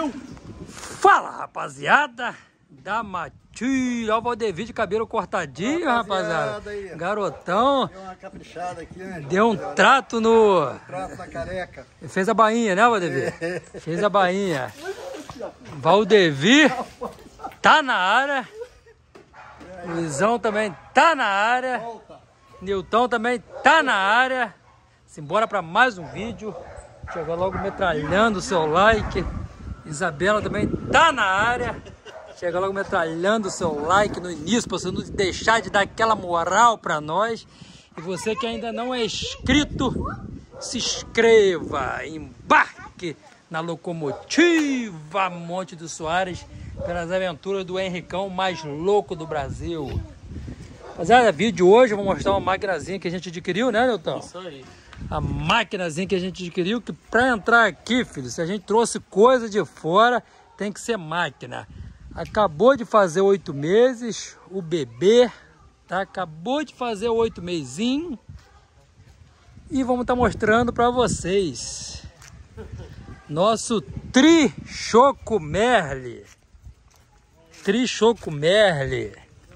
Fala, rapaziada da Matilha. Olha o Valdevi de cabelo cortadinho, rapaziada. Aí. Garotão. Deu uma caprichada aqui, né? Deu um trato no... trato na careca. Fez a bainha, né, Valdevi? Fez a bainha. Valdevi tá na área. Luizão também tá na área. Nilton também tá na área. Simbora para mais um vídeo. Chega logo metralhando o seu like. Isabela também tá na área. Chega logo metralhando o seu like no início, para você não deixar de dar aquela moral para nós. E você que ainda não é inscrito, se inscreva. Embarque na locomotiva Monte dos Soares pelas aventuras do Henricão mais louco do Brasil. Rapaziada, vídeo hoje eu vou mostrar uma maquinazinha que a gente adquiriu, né, Nilton? Isso aí. A maquinazinha que a gente adquiriu, que para entrar aqui, filho, se a gente trouxe coisa de fora, tem que ser máquina. Acabou de fazer 8 meses, o bebê, tá? Acabou de fazer 8 mesinhos. E vamos estar mostrando para vocês. Nosso Tri-Choco Merle. Tri-Choco Merle.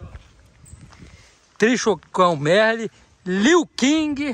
Tri-Chocão Merle. Liu King.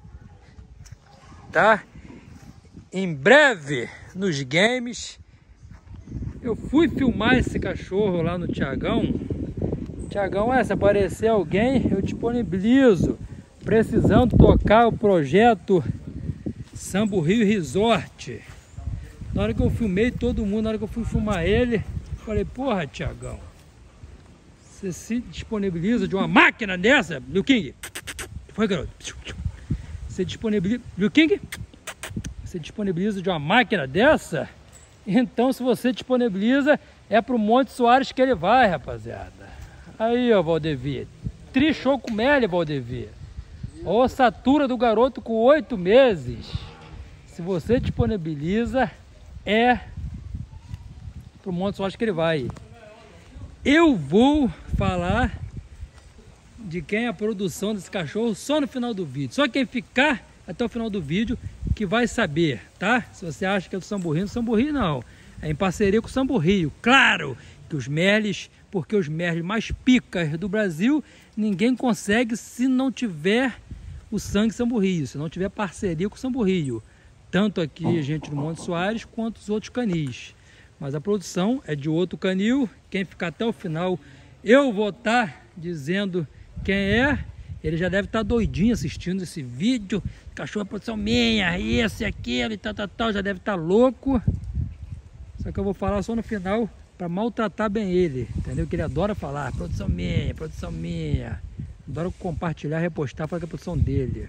Tá? Em breve nos games. Eu fui filmar esse cachorro lá no Thiagão. Thiagão, se aparecer alguém, eu disponibilizo. Precisando tocar o projeto Sambo Rio Resort. Na hora que eu filmei todo mundo, na hora que eu fui filmar ele, falei, porra, Thiagão, você se disponibiliza de uma máquina dessa, Liu King? Foi, garoto? Você disponibiliza, Liu King? Você disponibiliza de uma máquina dessa? Então, se você disponibiliza, é pro Monte Soares que ele vai, rapaziada. Aí, ó, Valdevi. Tri-Choco Merle, Valdevi. Ó, a ossatura do garoto com 8 meses. Se você disponibiliza, é pro Monte Soares que ele vai. Eu vou falar de quem é a produção desse cachorro só no final do vídeo. Só quem ficar até o final do vídeo que vai saber, tá? Se você acha que é do Sambo Rio não. É em parceria com o Sambo Rio. Claro que os Merles, porque os Merles mais picas do Brasil, ninguém consegue se não tiver o sangue Sambo Rio, se não tiver parceria com o Sambo Rio. Tanto aqui a gente no Monte Soares, quanto os outros canis. Mas a produção é de outro canil. Quem ficar até o final, eu vou estar dizendo quem é. Ele já deve estar doidinho assistindo esse vídeo. Cachorro é produção minha, esse, aquele, tal, já deve estar louco. Só que eu vou falar só no final para maltratar bem ele, entendeu? Que ele adora falar, produção minha, produção minha. Adora compartilhar, repostar, falar que é a produção dele.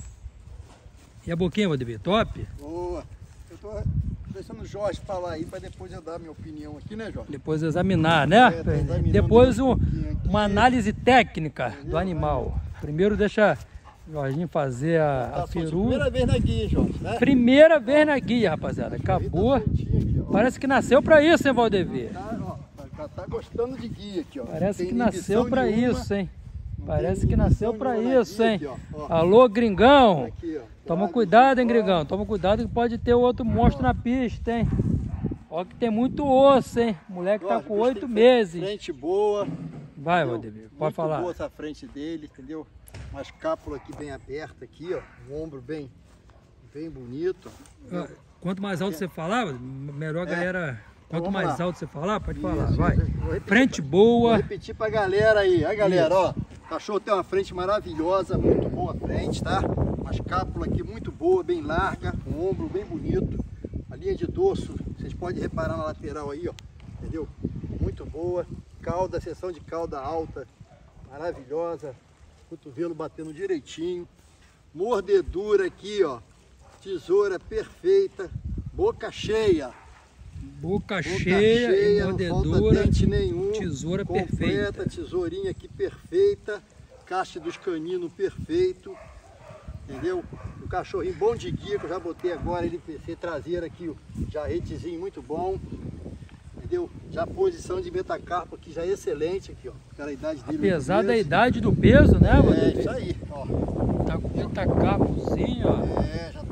E a boquinha, Valdevi, top? Boa. Eu tô deixando o Jorge falar aí para depois eu dar minha opinião aqui, né, Jorge? Depois examinar, né? Depois uma análise técnica do animal. Primeiro deixa o Jorginho fazer a peru. Primeira vez na guia, Jorge, né? Primeira vez na guia, rapaziada. Acabou. Parece que nasceu para isso, hein, Valdevi? Tá gostando de guia aqui, ó. Parece que nasceu para isso, hein? Parece que nasceu para isso, hein? Alô, gringão. Aqui, ó. Toma cuidado, hein, gringão. Toma cuidado que pode ter outro monstro na pista, hein? Ó que tem muito osso, hein? O moleque tá com 8 meses. Frente boa. Vai, Valdevi, pode falar. Muito boa essa frente dele, entendeu? Uma escápula aqui bem aberta aqui, ó. Um ombro bem bonito. Quanto mais alto você falar, melhor a galera... Quanto mais alto você falar, pode falar, Isso, vai. Frente vou boa. repetir pra galera aí. Aí, galera, ó. O cachorro tem uma frente maravilhosa, muito boa frente, tá? Uma escápula aqui muito boa, bem larga, um ombro bem bonito. A linha de dorso, vocês podem reparar na lateral aí, ó. Entendeu? Muito boa. Cauda, seção de cauda alta, maravilhosa. Cotovelo batendo direitinho. Mordedura aqui, ó. Tesoura perfeita. Boca cheia. Boca cheia, mordedura, não falta dente nenhum, tesoura completa, perfeita. Tesourinha aqui perfeita, caixa dos caninos perfeito, entendeu? O cachorrinho bom de guia, que eu já botei agora, ele PC traseiro aqui, o jarretezinho muito bom, entendeu? Já a posição de metacarpo aqui já é excelente aqui, ó, pela idade dele. Apesar da idade do peso, né, É, isso aí, ó. Tá com metacarpozinho, ó. É, já tá ficando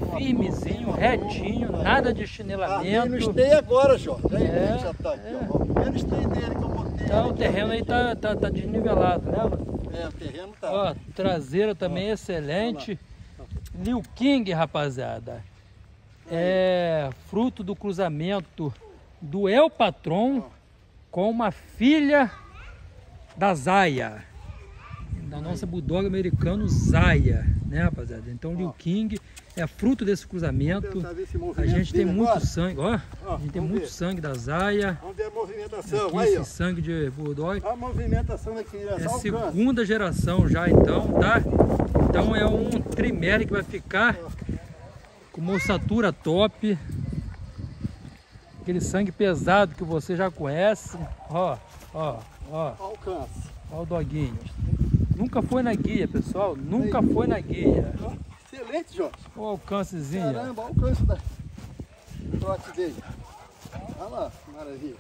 firmezinho, retinho, nada de chinelamento. No esteio agora, Jorge. Já tá aqui, ó. O primeiro esteio dele que eu botei. Então o terreno aí tá desnivelado, né? O terreno tá. Ó, traseira também excelente. Liu King, rapaziada. É fruto do cruzamento do El Patron com uma filha da Zaya, da nossa bulldog americano Zaya, né, rapaziada? Então Liu King é fruto desse cruzamento. A gente tem muito sangue, ó. A gente tem muito sangue da Zaya. Vamos ver a movimentação. Aqui, Aí, esse sangue de bulldog. a movimentação daqui. É segunda geração já, então, tá? Então é um trimere que vai ficar com uma ossatura top. Aquele sangue pesado que você já conhece. Ó. Alcance. Ó o doguinho. Nunca foi na guia, pessoal. Nunca foi na guia. Excelente, Jorge. Ó o alcancezinho. Caramba, olha o alcance da trote dele. Olha lá, maravilha.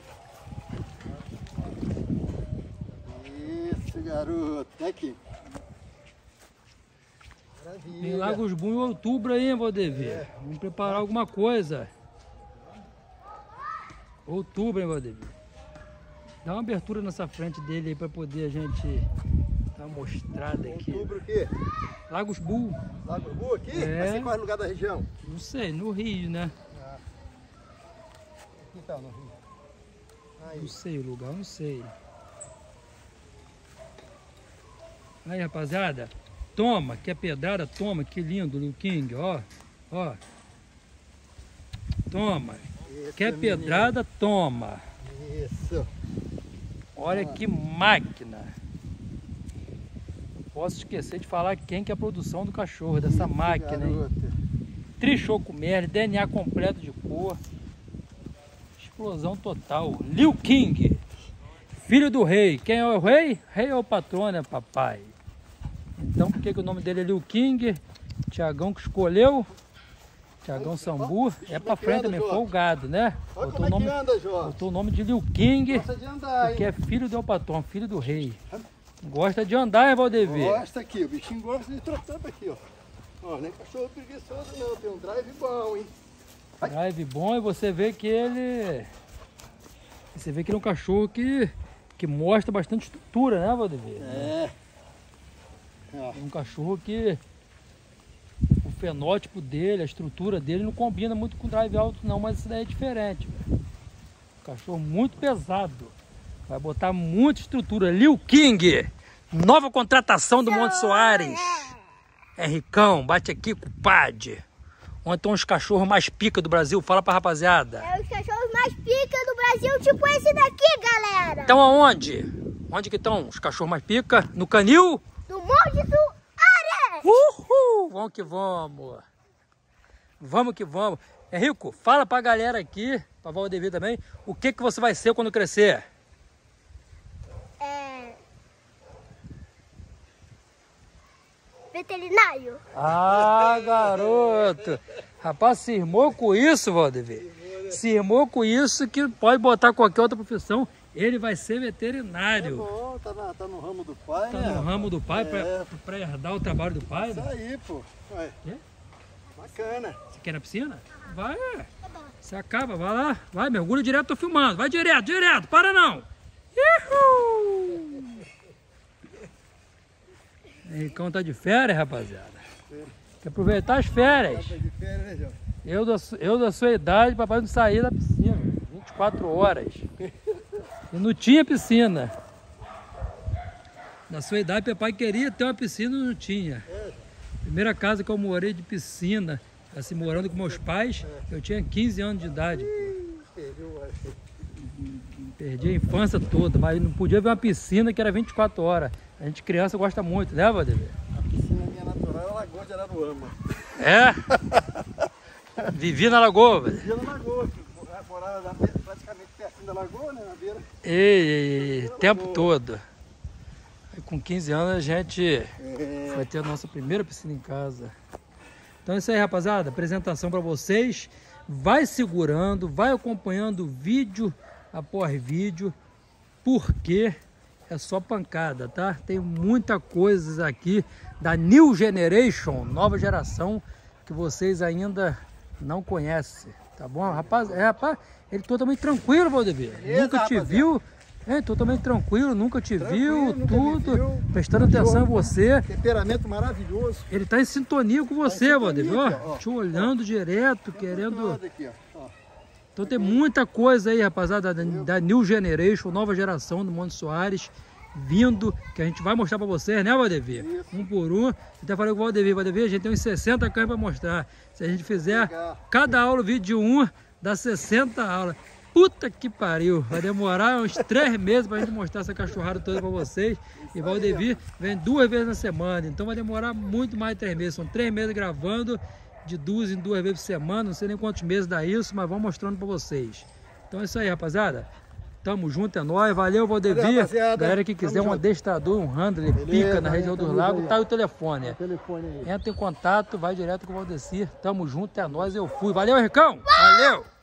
Isso, garoto. Aqui. Maravilha. Tem Lagos Boom em outubro aí, Valdevir. Vamos preparar alguma coisa. Outubro, hein, Valdevir? Dá uma abertura nessa frente dele aí para poder a gente dar uma mostrada aqui. Outubro o quê? Lagos Bull. Lagos Bull aqui? É. Assim, qual é o lugar da região? Não sei, no Rio, né? Aqui tá, no Rio. Aí. Não sei o lugar, não sei. Aí, rapaziada. Toma, que é pedrada, toma, que lindo, Liu King, ó. Ó. Toma. Quer pedrada, toma. Isso. Olha que máquina. Não posso esquecer de falar quem que é a produção do cachorro, dessa máquina, hein? Trichocumer, DNA completo de cor. Explosão total. Liu King. Filho do rei. Quem é o rei? Rei é o patrão, né, papai? Então por que o nome dele é Liu King? Tiagão que escolheu. Tiagão Sambu. É pra frente também, folgado, né? Botou o nome de Liu King. Gosta de andar, que é filho do El Patron, filho do rei. Gosta de andar, hein, Valdevir? Gosta aqui, o bichinho gosta de trotar aqui, ó. Ó, nem cachorro preguiçoso não, tem um drive bom, hein? Drive bom, e você vê que ele... Você vê que ele é um cachorro que mostra bastante estrutura, né, Valdevir? É. É um cachorro que... O fenótipo dele, a estrutura dele não combina muito com drive alto não, mas isso daí é diferente. Véio. Cachorro muito pesado. Vai botar muita estrutura. Liu King, nova contratação do Monte Soares. É Ricão, bate aqui, compadre. Onde estão os cachorros mais pica do Brasil? Fala pra rapaziada. É os cachorros mais pica do Brasil, tipo esse daqui, galera. Então aonde? Onde que estão os cachorros mais pica? No canil? Do Monte Soares. Uhul! Vamos que vamos. Vamos que vamos. Henrico, fala pra galera aqui, pra Valdevir também, o que você vai ser quando crescer? Veterinário. Ah, garoto. Rapaz, se irmou com isso, Valdevir. Se irmou com isso que pode botar qualquer outra profissão. Ele vai ser veterinário. É bom, tá no ramo do pai, tá né? Tá no ramo do pai, pra herdar o trabalho do pai. Isso aí, pô. Vai. Quê? Bacana. Você quer na piscina? Vai. Você acaba, vai lá. Vai, mergulha direto, tô filmando. Vai direto, para não. Uhul! Henricão tá de férias, rapaziada. Quer aproveitar as férias. Tá de férias, né, João? Eu da sua idade, papai não saía da piscina. 24 horas. E não tinha piscina. Na sua idade, papai queria ter uma piscina e não tinha. Primeira casa que eu morei de piscina, assim, morando com meus pais, eu tinha 15 anos de idade. Perdi a infância toda, mas não podia ver uma piscina que era 24 horas. A gente criança gosta muito, né, Valdevir? A piscina minha natural é a Lagoa de Araruama. É? Vivi na lagoa, velho. Vivia na lagoa, morava praticamente pertinho da lagoa, né, na beira. E tempo todo. Aí, com 15 anos a gente foi ter a nossa primeira piscina em casa. Então é isso aí, rapaziada. Apresentação para vocês. Vai segurando, vai acompanhando vídeo após vídeo, porque é só pancada, tá? Tem muita coisa aqui da New Generation, nova geração, que vocês ainda não conhecem, tá bom? Rapaz, ele totalmente tranquilo, Valdemir. Nunca te viu, totalmente tranquilo, nunca te viu, tudo, prestando atenção em você. Temperamento maravilhoso. Ele tá em sintonia com você, Valdemir, ó, te olhando direto, querendo... Então tem muita coisa aí, rapaziada, da New Generation, nova geração do Monte Soares, vindo, que a gente vai mostrar pra vocês, né, Valdemir? Um por um. Até falei com o Valdemir, a gente tem uns 60 cães pra mostrar. Se a gente fizer cada aula, o vídeo de um, dá 60 aulas. Puta que pariu, vai demorar uns 3 meses pra gente mostrar essa cachorrada toda pra vocês. E Valdemir vem 2 vezes na semana, então vai demorar muito mais de 3 meses. São 3 meses gravando, de 2 em 2 vezes por semana, não sei nem quantos meses dá isso, mas vamos mostrando pra vocês. Então é isso aí, rapaziada. Tamo junto, é nóis. Valeu, Valdemir. Galera que quiser um adestrador, um handler, pica na região dos lagos, tá aí o telefone. Entra em contato, vai direto com o Valdecir. Tamo junto, é nóis, eu fui. Valeu, Ricão. Valeu.